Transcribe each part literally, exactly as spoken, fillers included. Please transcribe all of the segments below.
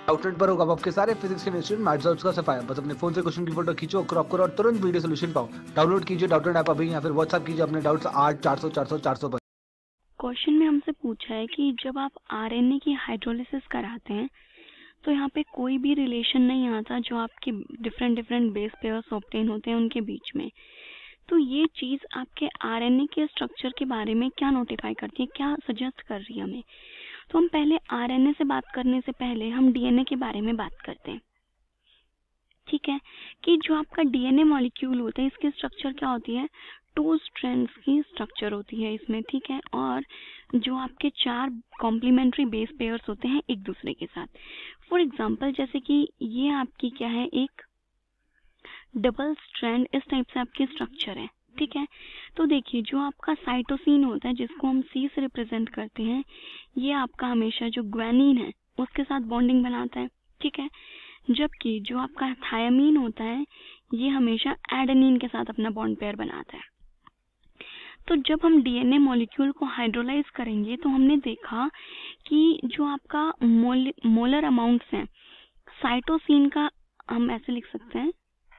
Outlet पर होगा आपके सारे फिजिक्स केमिस्ट्री मैथ्स डाउट्स का सफाया। बस अपने फोन से क्वेश्चन की फोटो खींचो, क्रॉप करो और तुरंत वीडियो सोल्यूशन पाओ। डाउनलोड कीजिए डाउटलेट ऐप अभी या फिर व्हाट्सएप कीजिए अपने डाउट्स आठ चार सौ चार सौ चार सौ पर। क्वेश्चन में हमसे पूछा है कि जब आप आरएनए की हाइड्रोलिसिस कराते हैं तो यहाँ पे कोई भी रिलेशन नहीं आता जो आपके different different base pairs obtain होते हैं उनके बीच में। तो ये चीज़ आपके आरएनए के स्ट्रक्चर के बारे में क्या नोटिफाई करती है, क्या सजेस्ट कर रही है हमें। तो हम पहले आरएनए से बात करने से पहले हम डीएनए के बारे में बात करते हैं। ठीक है, कि जो आपका डीएनए मॉलिक्यूल होता है इसकी स्ट्रक्चर क्या होती है, टू स्ट्रैंड्स की स्ट्रक्चर होती है इसमें। ठीक है, और जो आपके चार कॉम्प्लीमेंट्री बेस पेयर्स होते हैं एक दूसरे के साथ। फॉर एग्जांपल जैसे कि ये आपकी क्या है, एक डबल स्ट्रैंड, इस टाइप से आपकी स्ट्रक्चर है। ठीक है, तो देखिए जो आपका साइटोसिन होता है जिसको हम सी से रिप्रेजेंट करते हैं, ये आपका हमेशा जो ग्वानिन है उसके साथ बॉन्डिंग बनाता है। ठीक है, जबकि जो आपका थायामीन होता है ये हमेशा एडेनिन के साथ अपना बॉन्ड पेयर बनाता है। तो जब हम डीएनए मॉलिक्यूल को हाइड्रोलाइज करेंगे तो हमने देखा कि जो आपका मोल, मोलर अमाउंट्स हैं साइटोसिन का, हम ऐसे लिख सकते हैं,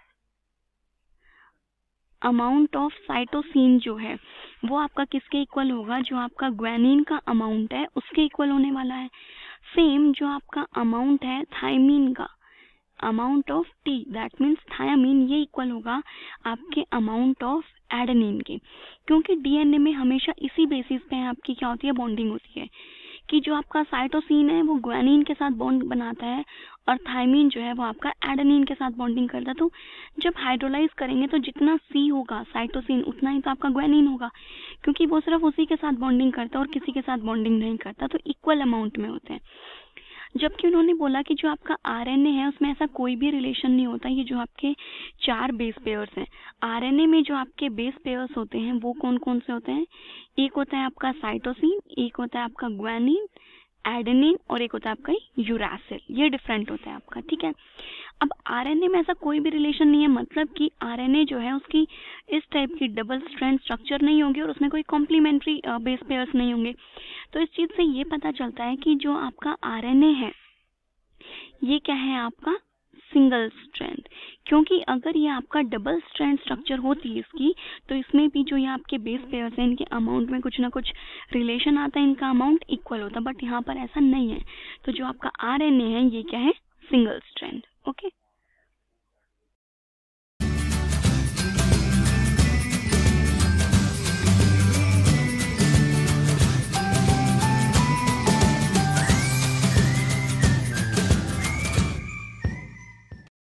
अमाउंट ऑफ साइटोसिन जो है वो आपका किसके इक्वल होगा, जो आपका ग्वानिन का अमाउंट है उसके इक्वल होने वाला है। सेम जो आपका अमाउंट है थायमीन का, amount of T that means thymine, ये इक्वल होगा आपके अमाउंट ऑफ एडेनिन के। क्योंकि डीएनए में हमेशा इसी बेसिस पे आपकी क्या होती है, बॉन्डिंग होती है कि जो आपका साइटोसिन है वो ग्वानिन के साथ बॉन्ड बनाता है और थायमीन जो है वो आपका एडेनिन के साथ बॉन्डिंग करता है। तो जब हाइड्रोलाइज करेंगे तो जितना सी होगा साइटोसिन उतना ही तो आपका ग्वानिन होगा, क्योंकि वो सिर्फ उसी के साथ बॉन्डिंग करता है और किसी के साथ बॉन्डिंग नहीं करता, तो इक्वल अमाउंट में होते हैं। जबकि उन्होंने बोला कि जो आपका आरएनए है उसमें ऐसा कोई भी रिलेशन नहीं होता। ये जो आपके चार बेस पेयर्स हैं आरएनए में, जो आपके बेस पेयर्स होते हैं वो कौन कौन से होते हैं, एक होता है आपका साइटोसिन, एक होता है आपका ग्वानिन, एडेनिन और एक होता है आपका यूरासिल। ये डिफरेंट होता है आपका। ठीक है, अब आरएनए में ऐसा कोई भी रिलेशन नहीं है, मतलब कि आरएनए जो है उसकी इस टाइप की डबल स्ट्रैंड स्ट्रक्चर नहीं होगी और उसमें कोई कॉम्प्लीमेंट्री बेस पेयर्स नहीं होंगे। तो इस चीज से ये पता चलता है कि जो आपका आरएनए है ये क्या है, आपका सिंगल स्ट्रैंड। क्योंकि अगर ये आपका डबल स्ट्रैंड स्ट्रक्चर होती है इसकी, तो इसमें भी जो ये आपके बेस पेयर्स हैं इनके अमाउंट में कुछ ना कुछ रिलेशन आता है, इनका अमाउंट इक्वल होता है, बट यहाँ पर ऐसा नहीं है। तो जो आपका आरएनए है ये क्या है, सिंगल